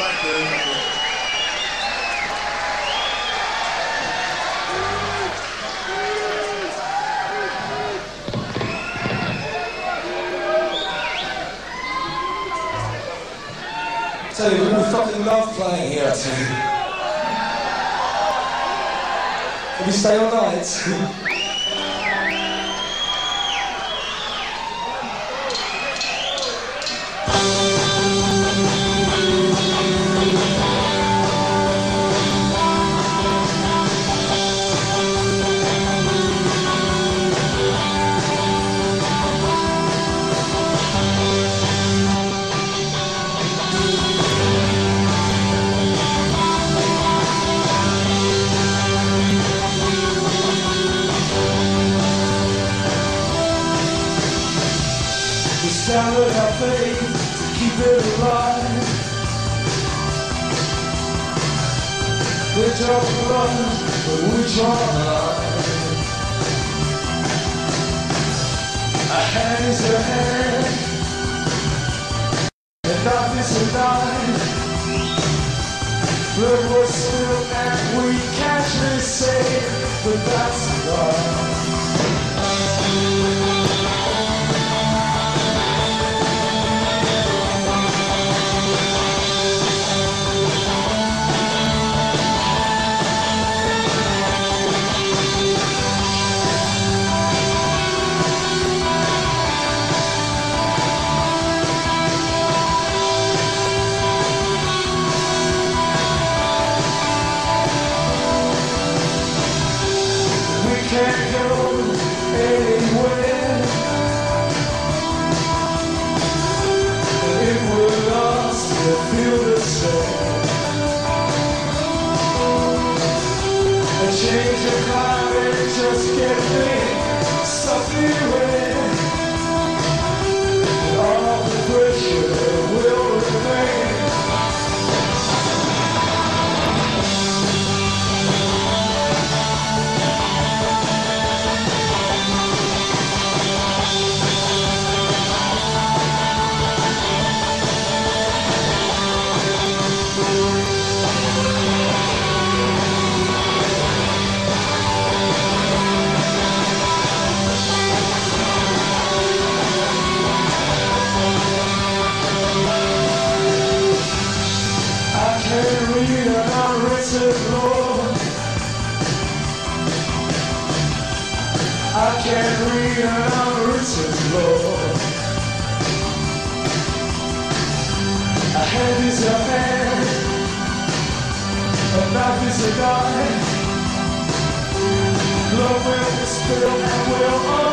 Tell you, we fucking love playing here, I tell you. Can we stay all night? Salad our faith to keep it alive. They talk love, but we draw a line. A hand is a hand, and knife is a knife. Blood was spilled and we casually say, but that's love. Can't go anywhere if we're lost, we'll feel the same. A change of climate just can't be something where all the pressure will remain. Read an unwritten law. I can't read an unwritten law. A hand is a hand, a knife is a knife. Love will be spilled and will